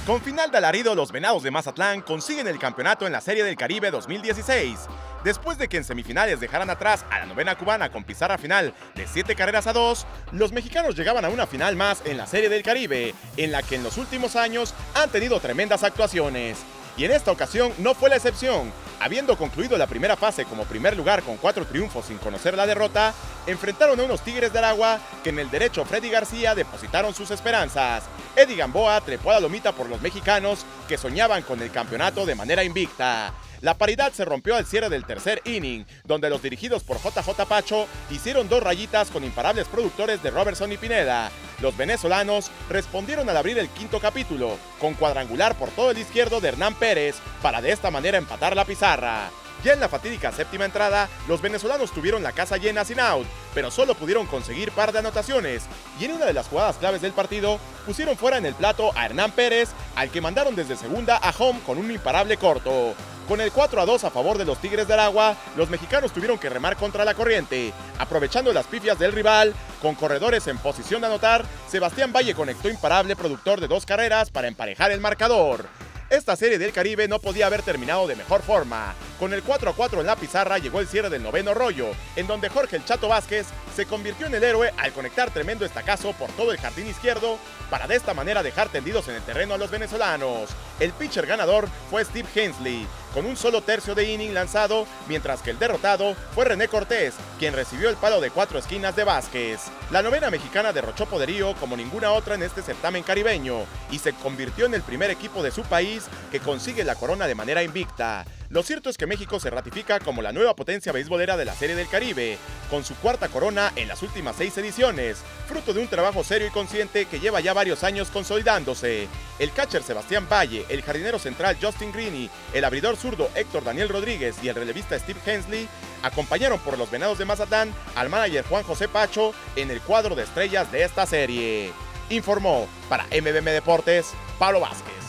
Con final de alarido, los Venados de Mazatlán consiguen el campeonato en la Serie del Caribe 2016. Después de que en semifinales dejaran atrás a la novena cubana con pizarra final de 7-2, los mexicanos llegaban a una final más en la Serie del Caribe, en la que en los últimos años han tenido tremendas actuaciones. Y en esta ocasión no fue la excepción. Habiendo concluido la primera fase como primer lugar con 4 triunfos sin conocer la derrota, enfrentaron a unos Tigres de Aragua que en el derecho Freddy García depositaron sus esperanzas. Eddie Gamboa trepó a la lomita por los mexicanos que soñaban con el campeonato de manera invicta. La paridad se rompió al cierre del tercer inning, donde los dirigidos por JJ Pacho hicieron 2 rayitas con imparables productores de Robertson y Pineda. Los venezolanos respondieron al abrir el quinto capítulo, con cuadrangular por todo el izquierdo de Hernán Pérez, para de esta manera empatar la pizarra. Ya en la fatídica séptima entrada, los venezolanos tuvieron la casa llena sin out, pero solo pudieron conseguir par de anotaciones, y en una de las jugadas claves del partido, pusieron fuera en el plato a Hernán Pérez, al que mandaron desde segunda a home con un imparable corto. Con el 4-2 a favor de los Tigres de Aragua, los mexicanos tuvieron que remar contra la corriente. Aprovechando las pifias del rival, con corredores en posición de anotar, Sebastián Valle conectó imparable productor de 2 carreras para emparejar el marcador. Esta Serie del Caribe no podía haber terminado de mejor forma. Con el 4-4 en la pizarra llegó el cierre del noveno rollo, en donde Jorge el Chato Vázquez se convirtió en el héroe al conectar tremendo estacazo por todo el jardín izquierdo para de esta manera dejar tendidos en el terreno a los venezolanos. El pitcher ganador fue Steve Hensley, con un solo tercio de inning lanzado, mientras que el derrotado fue René Cortés, quien recibió el palo de 4 esquinas de Vázquez. La novena mexicana derrochó poderío como ninguna otra en este certamen caribeño y se convirtió en el primer equipo de su país que consigue la corona de manera invicta. Lo cierto es que México se ratifica como la nueva potencia beisbolera de la Serie del Caribe, con su 4ª corona en las últimas 6 ediciones, fruto de un trabajo serio y consciente que lleva ya varios años consolidándose. El catcher Sebastián Valle, el jardinero central Justin Greene, el abridor zurdo Héctor Daniel Rodríguez y el relevista Steve Hensley acompañaron por los Venados de Mazatlán al manager Juan José Pacho en el cuadro de estrellas de esta serie. Informó para MBM Deportes, Pablo Vázquez.